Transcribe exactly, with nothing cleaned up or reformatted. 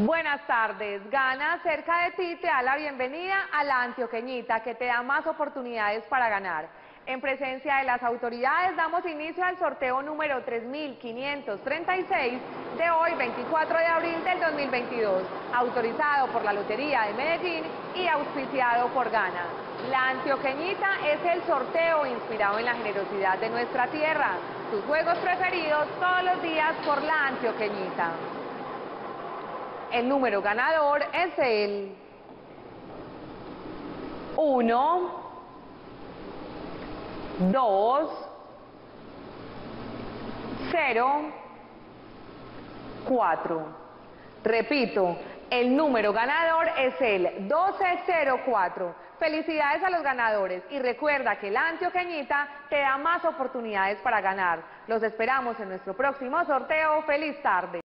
Buenas tardes. Gana cerca de ti te da la bienvenida a la Antioqueñita, que te da más oportunidades para ganar. En presencia de las autoridades damos inicio al sorteo número tres mil quinientos treinta y seis de hoy, veinticuatro de abril del dos mil veintidós, autorizado por la Lotería de Medellín y auspiciado por Gana. La Antioqueñita es el sorteo inspirado en la generosidad de nuestra tierra. Tus juegos preferidos todos los días por la Antioqueñita. El número ganador es el uno, dos, cero, cuatro. Repito, el número ganador es el doce cero cuatro. Felicidades a los ganadores y recuerda que la Antioqueñita te da más oportunidades para ganar. Los esperamos en nuestro próximo sorteo. ¡Feliz tarde!